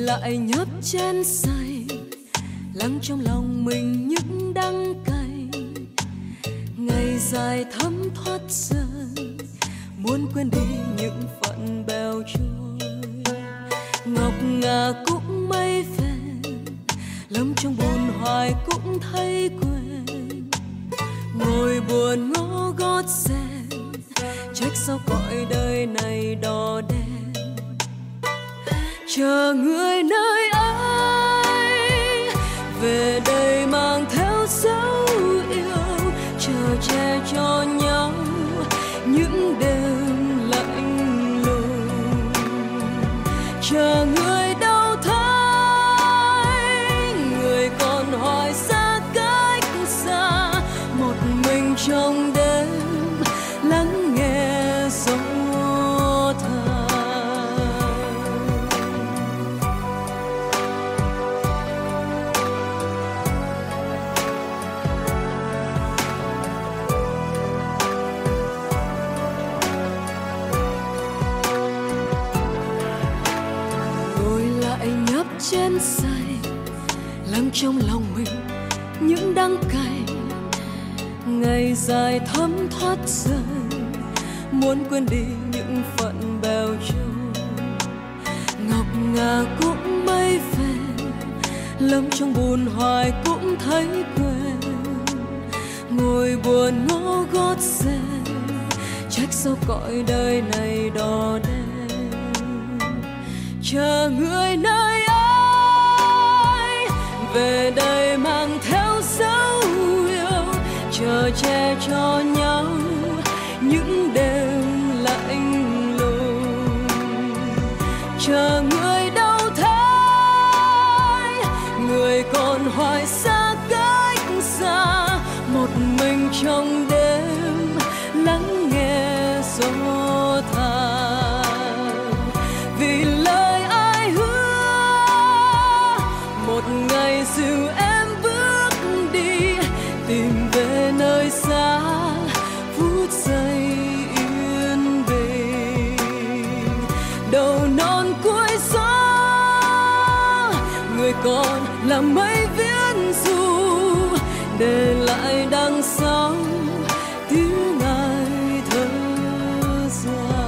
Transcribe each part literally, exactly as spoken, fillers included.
lại nhấp chén say, lắng trong lòng mình những đắng cay. Ngày dài thấm thoát rơi, muốn quên đi những phận bèo trôi. Ngọc ngà cũng mây phèn, lắm trong buồn hoài cũng thấy quên. Ngồi buồn ngó gót sen, trách sao cõi đời này đỏ đen. Chờ người nơi ấy về đây mang theo dấu yêu, chờ che cho nhau những đêm lạnh lùng. Chờ người đâu thấy, người còn hỏi xa cách xa, một mình trong đêm lắng nghe gió thở. Chén say lắng trong lòng mình những đắng cay. Ngày dài thấm thoát rơi, muốn quên đi những phận bèo trôi. Ngọc ngà cũng mây phèn, lắm trong buồn hoài cũng thấy quên. Ngồi buồn ngó gót sen, trách sao cõi đời này đỏ đen. Chờ người nơi về đây mang theo dấu yêu, chờ che cho nhau những đêm lạnh lùng. Chờ người đâu thấy, người còn hoài xa cách xa, một mình trong đêm lắng nghe gió than. Vì lời ai hứa một ngày dìu em bước đi, tìm về nơi xa phút giây yên bình. Đầu non cuối gió, người còn là mây viễn du, để lại đằng sau tiếng ai thở dài.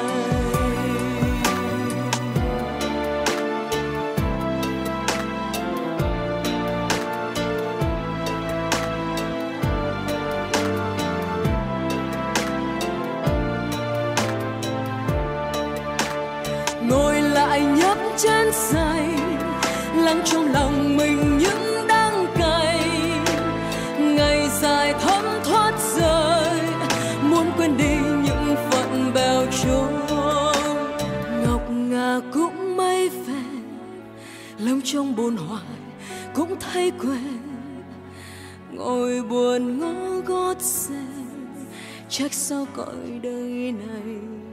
Ngồi lại nhấp chén say, lắng trong lòng mình những đắng cay. Ngày dài thấm thoát rơi, muốn quên đi những phận bèo trôi. Ngọc ngà cũng mây phèn, lắm trong buồn hoài cũng thấy quên. Ngồi buồn ngó gót sen, trách sao cõi đời này